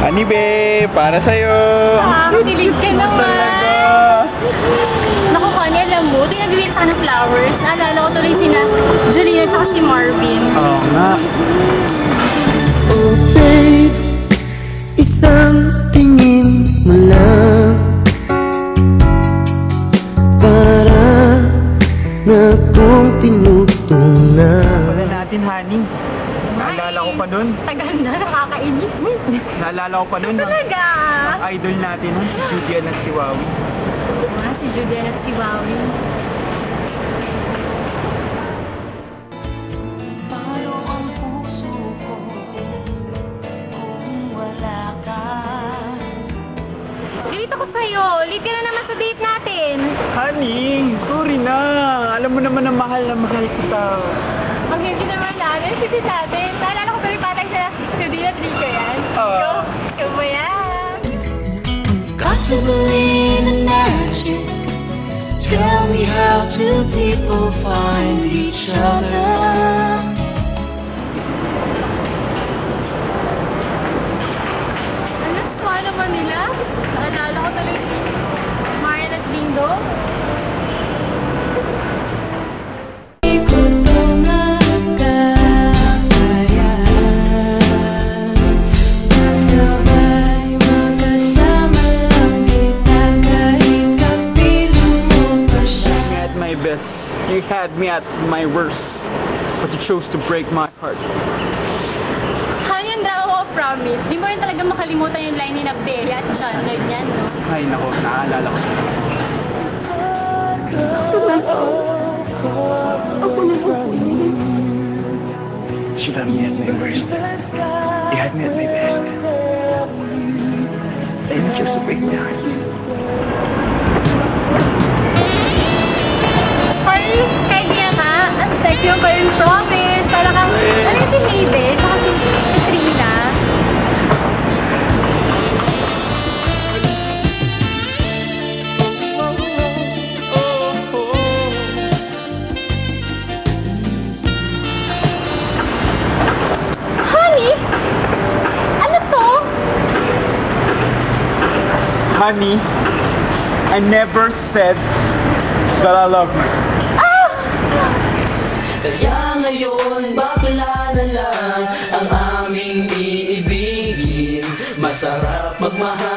Honey babe, para sa'yo. Kilig ka naman. Naku, Connie, alam mo, tuwing nagbibili ka ng flowers, naalala ko tuloy sina Julina at si Marvin. Oo nga. Oh babe, isang tingin mo lang para na kong tinutunan. Wala natin, honey. Naalala ko pa nun. Tagal na, nakakainis. Naalala ko pa nun. Talaga? Ang idol natin, si Julian at si Wawi. Si Julian at si Wawi. Palo ang puso ko kung wala ka. Dito ko sa'yo. Late ka na naman sa date natin. Honey, sorry na. Alam mo naman na mahal kita. Ang hindi naman namin, sige natin. Naalala ko tuloy patay sa Julian at Rico yan. Ikaw ba yan? Got to believe in magic. Tell me how do people find each other? Ano? Kung naman nila? Naalala ko tuloy si Marian at Bingo. You had me at my worst, but you chose to break my heart. Hanggang daw ako, promise. Di mo rin talaga makalimutan yung line ni Nabdea at Sean Lloyd niyan, no? Ay, nako, naalala ko. You had me at my worst. You had me at my best. And you chose to break my heart. Yung ko yung promise, talagang, ano si Hayden, saka si Katrina. Honey? Ano to? Honey, I never said that I love you. Kaya ngayon bakla na lang ang aming iibigin. Masarap magmahal.